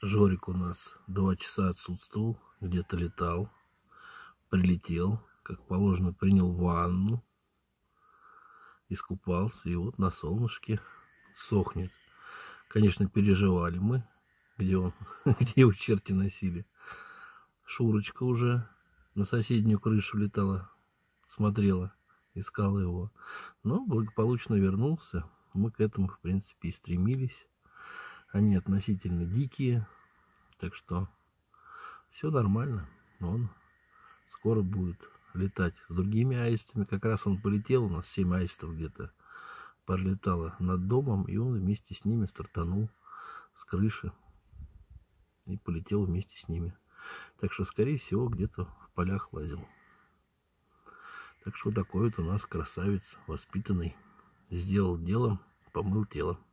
Жорик у нас 2 часа отсутствовал, где-то летал, прилетел, как положено, принял ванну, искупался, и вот на солнышке сохнет. Конечно, переживали мы, где он, где его черти носили. Шурочка уже на соседнюю крышу летала, смотрела, искала его. Но благополучно вернулся. Мы к этому, в принципе, и стремились. Они относительно дикие, так что все нормально. Он скоро будет летать с другими аистами. Как раз он полетел, у нас 7 аистов где-то пролетало над домом, и он вместе с ними стартанул с крыши и полетел вместе с ними. Так что, скорее всего, где-то в полях лазил. Так что такой вот у нас красавец воспитанный. Сделал дело, помыл тело.